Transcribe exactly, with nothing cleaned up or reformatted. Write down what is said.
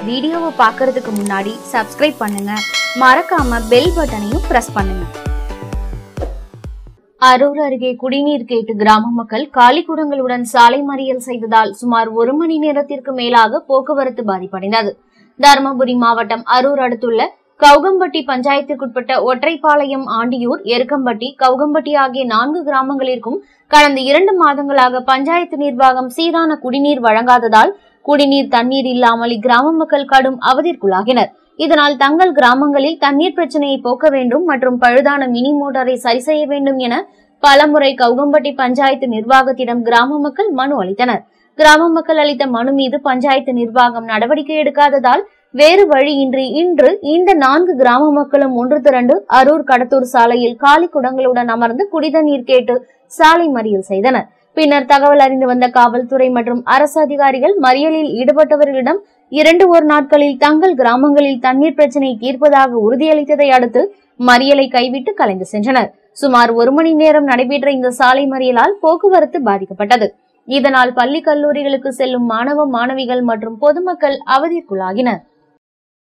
வீடியோவை பார்க்கறதுக்கு முன்னாடி சப்ஸ்கிரைப் பண்ணுங்க, மறக்காம பெல் பட்டனையும் பிரஸ் பண்ணுங்க. அரூர் அருகே குடிநீர் கேட்டு கிராம மக்கள் காலிக்குடங்களுடன் சாலை மறியல் செய்ததால் சுமார் ஒரு மணி நேரத்திற்கு மேலாக போக்குவரத்து பாதிப்படைந்தது. தருமபுரி மாவட்டம் அரூர் அடுத்துள்ள கவுகம்பட்டி பஞ்சாயத்திற்குட்பட்ட ஒற்றைப்பாளையம், ஆண்டியூர், எருக்கம்பட்டி, கவுகம்பட்டி ஆகிய நான்கு கிராமங்களிற்கும் கடந்த இரண்டு மாதங்களாக பஞ்சாயத்து நிர்வாகம் சீரான குடிநீர் வழங்காததால் குடிநீர் தண்ணீர் இல்லாமல் இக்கிராம மக்கள் கடும் அவதிக்குள்ளாகினர். இதனால் தங்கள் கிராமங்களில் தண்ணீர் பிரச்சனையை போக்க வேண்டும் மற்றும் பழுதான மினி மோட்டாரை சரி செய்ய வேண்டும் என பலமுறை கவுகம்பட்டி பஞ்சாயத்து நிர்வாகத்திடம் கிராம மக்கள் மனு அளித்தனர். கிராம மக்கள் அளித்த மனு மீது பஞ்சாயத்து நிர்வாகம் நடவடிக்கை எடுக்காததால் வேறு வழியின்றி இன்று இந்த நான்கு கிராம மக்களும் ஒன்று திரண்டு அரூர் கடத்தூர் சாலையில் காலி குடங்களுடன் அமர்ந்து குடிதண்ணீர் கேட்டு சாலை மறியல் செய்தனர். பின்னர் தகவல் அறிந்து வந்த காவல்துறை மற்றும் அரசு அதிகாரிகள் மறியலில் ஈடுபட்டவர்களிடம் இரண்டு ஒரு நாட்களில் தங்கள் கிராமங்களில் தண்ணீர் பிரச்சனை தீர்ப்பதாக உறுதியளித்ததை அடுத்து மறியலை கைவிட்டு கலைந்து சென்றனர். சுமார் ஒரு மணி நேரம் நடைபெற்ற இந்த சாலை மறியலால் போக்குவரத்து பாதிக்கப்பட்டது. இதனால் பள்ளி கல்லூரிகளுக்கு செல்லும் மாணவ மாணவிகள் மற்றும் பொதுமக்கள் அவதிக்குள்ளாகினர்.